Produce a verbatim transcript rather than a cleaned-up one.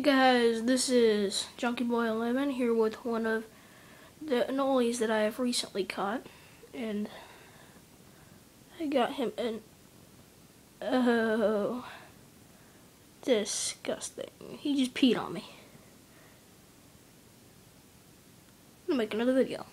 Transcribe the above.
Guys, this is Junkie Boy eleven here with one of the Anoles that I have recently caught, and I got him an oh disgusting. He just peed on me. I'm gonna make another video.